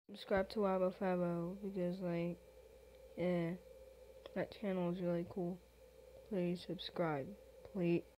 Subscribe to Wabo Fabo because, like, yeah, that channel is really cool. Please subscribe. Please.